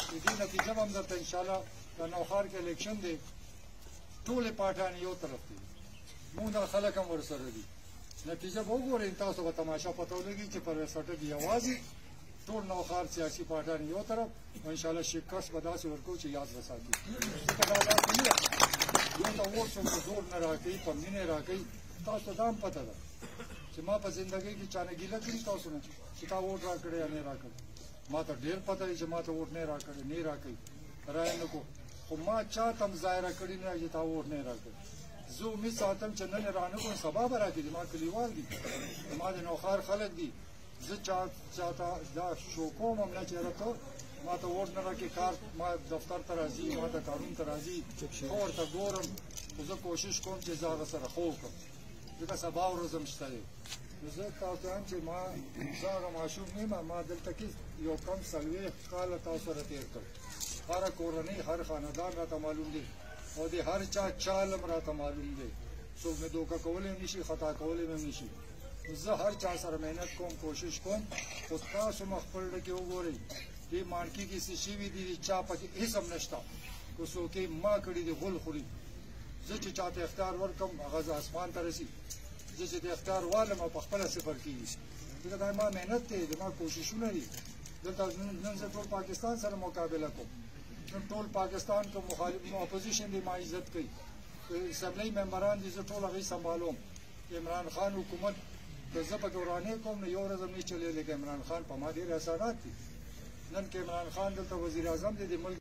دې نتیجه به هم درته انشاءالله د نوښار کې الیکشن دی ټولې پارټیانې یو طرف دي مونږ دغه خلک هم ورسره دي نتیجه به وګورئ تاسو به تماشا پته ولګي چې پرویز خټک یوازې ټول نوښار سیاسي پارټیانې یو طرف او انشاءالله شکست به داسې ورکوو چې یاد وساتي ځکه دا داسې نه ده یو ته ووټ څوک په زور نه راکوي په مینې راکوي تاسو ته دا هم پته ده چې ما په زندګۍ کې چا نه ګیله کړي تاسو نه چې تا ووټ راکړی یا نه راکړی ما ته ډېر پته دی چې ما ته ووټ نه راکړی نه راکوي رایه نه کو خو ما چا ته هم ظاهره کړي نه چې تا ووټ نه راکړی زه امید ساتم چې نن یې رانه کړم سبا به راکړي ما کلیوال دي ما د نوښار خلک دي زه چاته دا شو کوم هم نه چې یاره ته ما ته ووټ نه راکړې کار ما دفتر ته راځي ما ته قانون ته راځي ښه ورته ګورم خو زه کوشش کوم چې زه هغه سره ښه وکړم ځکه سبا ورځ هم شته دی نو زه تاسو ته وایم چې زه هغه ماشوم نه یم ما دلته کې یو کم 40 کاله تاسو سره تېر کړ هره کورنۍ هر خاندان راته معلوم دی او د هر چا چال هم راته معلوم دی څوک مې دوکه کولی هم نشي خطا کولی هم نشي زه هر چا سره محنت کوم کوشش کوم خو تاسو هم خپل ډکې وګورئ دې مارکي کې څه شوي دي چا پکې هېڅ هم نشته خو څوک یې ما کړي دي غول خوري زه چې چاته اختیار ورکړم هغه زه اسمان ته رسي زه چې د اختیار والم او په خپله صفر کېږي ځکه دا ما محنت دی زما کوششونه دي دلته نن زه ټول پاکستان سره مقابله کوم نن ټول پاکستان که مخالف اپوزیشن دی ما عزت کوي اسمبلی ممبران دي زه ټول هغوی سنبالوم عمران خان حکومت که زه پکې ورانې کوم نو یو ورځ هم نه چلېږي لکه عمران خان په ما ډېر احسانات دي نن که عمران خان دلته وزیر اعظم دی د ملک